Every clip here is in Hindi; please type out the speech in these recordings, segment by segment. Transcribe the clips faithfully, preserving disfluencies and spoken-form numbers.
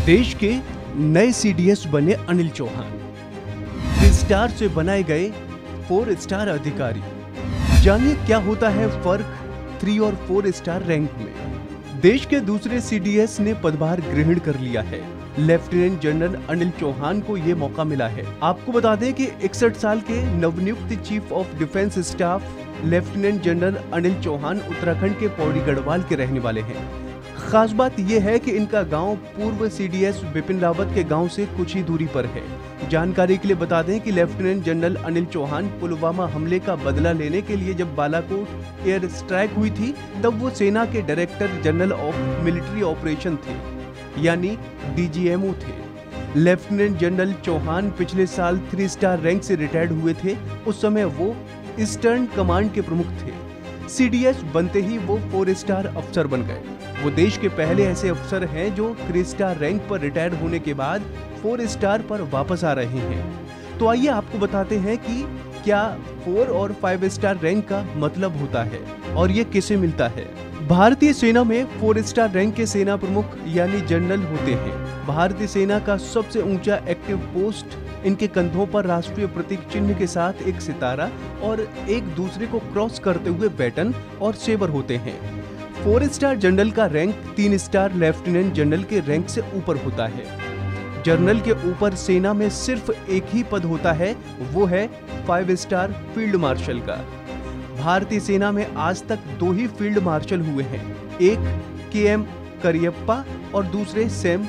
देश के नए सीडीएस बने अनिल चौहान। थ्री स्टार से बनाए गए फोर स्टार अधिकारी। जानिए क्या होता है फर्क थ्री और फोर स्टार रैंक में। देश के दूसरे सीडीएस ने पदभार ग्रहण कर लिया है। लेफ्टिनेंट जनरल अनिल चौहान को ये मौका मिला है। आपको बता दें कि इकसठ साल के नवनियुक्त chief of defence staff lieutenant general Anil Chauhan Uttarakhand के पौड़ी गढ़वाल के रहने वाले हैं। खास बात यह है कि इनका गांव पूर्व सीडीएस बिपिन रावत के गांव से कुछ ही दूरी पर है। जानकारी के लिए बता दें कि लेफ्टिनेंट जनरल अनिल चौहान पुलवामा हमले का बदला लेने के लिए जब बालाकोट एयर स्ट्राइक हुई थी तब वो सेना के director general of military operation थे, यानी डीजीएमओ थे। लेफ्टिनेंट जनरल चौहान पिछले साल थ्री स्टार रैंक से रिटायर्ड हुए थे। उस समय वो ईस्टर्न कमांड के प्रमुख थे। सीडीएस बनते ही वो फोर स्टार अफसर बन गए। वो देश के पहले ऐसे अफसर हैं जो थ्री स्टार रैंक पर रिटायर होने के बाद फोर स्टार पर वापस आ रहे हैं। तो आइए आपको बताते हैं कि क्या फोर और फाइव स्टार रैंक का मतलब होता है और ये किसे मिलता है। भारतीय सेना में फोर स्टार रैंक के सेना प्रमुख यानी जनरल होते हैं। भारतीय सेना का सबसे ऊंचा एक्टिव पोस्ट, इनके कंधों पर राष्ट्रीय प्रतीक चिन्ह के साथ एक सितारा और एक दूसरे को क्रॉस करते हुए बैटन और सेबर होते हैं। फोर स्टार जनरल का रैंक तीन स्टार लेफ्टिनेंट जनरल के रैंक से ऊपर होता है। जनरल के ऊपर सेना में सिर्फ एक ही पद होता है, वो है फाइव स्टार फील्ड मार्शल का। भारतीय सेना में आज तक दो ही फील्ड मार्शल हुए हैं, एक के एम करियप्पा और दूसरे सैम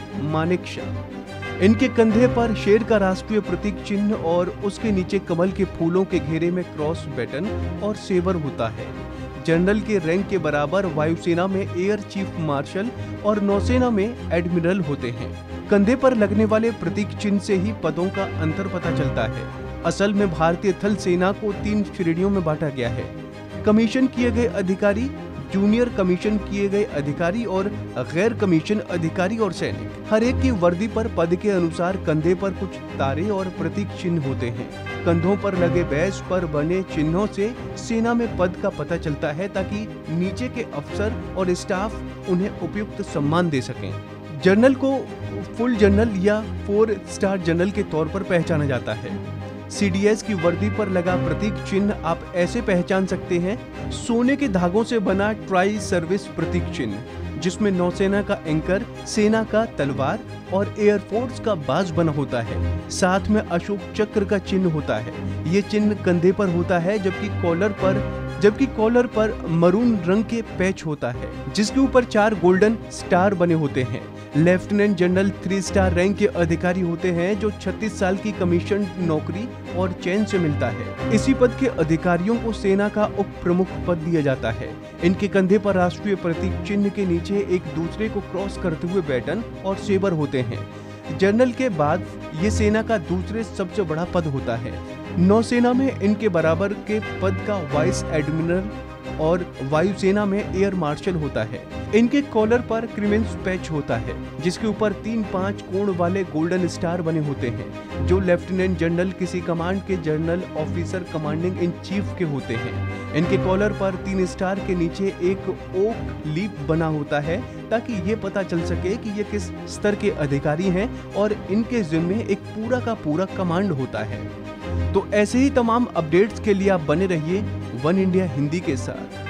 मानेकशॉ। इनके कंधे पर शेर का राष्ट्रीय प्रतीक चिन्ह और उसके नीचे कमल के फूलों के घेरे में क्रॉस बैटन और सेबर होता है। जनरल के रैंक के बराबर वायुसेना में एयर चीफ मार्शल और नौसेना में एडमिरल होते हैं। कंधे पर लगने वाले प्रतीक चिन्ह से ही पदों का अंतर पता चलता है। असल में भारतीय थल सेना को तीन श्रेणियों में बांटा गया है: कमीशन किए गए अधिकारी, जूनियर कमीशन किए गए अधिकारी और गैर कमीशन अधिकारी और सैनिक। हर एक की वर्दी पर पद के अनुसार कंधे पर कुछ तारे और प्रतीक चिन्ह होते हैं। कंधों पर लगे बैज पर बने चिन्हों से सेना में पद का पता चलता है ताकि नीचे के अफसर और स्टाफ उन्हें उपयुक्त सम्मान दे सकें। जनरल को फुल जनरल या फोर स्टार जनरल के तौर पर पहचाना जाता है। सीडीएस की वर्दी पर लगा प्रतीक चिन्ह आप ऐसे पहचान सकते हैं: सोने के धागों से बना ट्राई सर्विस प्रतीक चिन्ह, जिसमें नौसेना का एंकर, सेना का तलवार और एयरफोर्स का बाज बना होता है। साथ में अशोक चक्र का चिन्ह होता है। ये चिन्ह कंधे पर होता है, जबकि कॉलर पर जबकि कॉलर पर मरून रंग के पैच होता है, जिसके ऊपर चार गोल्डन स्टार बने होते हैं। Lieutenant general three star rank के अधिकारी होते हैं जो छत्तीस साल की कमीशन नौकरी और चैन से मिलता है। इसी पद के अधिकारियों को सेना का उप प्रमुख पद दिया जाता है। इनके कंधे पर राष्ट्रीय प्रतीक चिन्ह के नीचे एक दूसरे को क्रॉस करते हुए बैटन और सेबर होते हैं। जनरल के बाद ये सेना का दूसरे सबसे बड़ा पद होता है। नौसेना में इनके बराबर के पद का वाइस एडमिरल और वायुसेना में एयर मार्शल होता है। इनके कॉलर पर क्रीमेंस पैच होता है, जिसके ऊपर तीन पांच कोण वाले गोल्डन स्टार बने होते हैं, जो लेफ्टिनेंट जनरल किसी कमांड के general officer commanding in chief के होते हैं। इनके कॉलर पर तीन स्टार के नीचे एक ओक लीफ बना होता है ताकि ये पता चल सके कि ये किस स्तर के अधिकारी हैं और इनके जिम्मे एक पूरा का पूरा कमांड होता है। तो ऐसे ही तमाम अपडेट्स के लिए आप बने रहिए वन इंडिया हिंदी के साथ।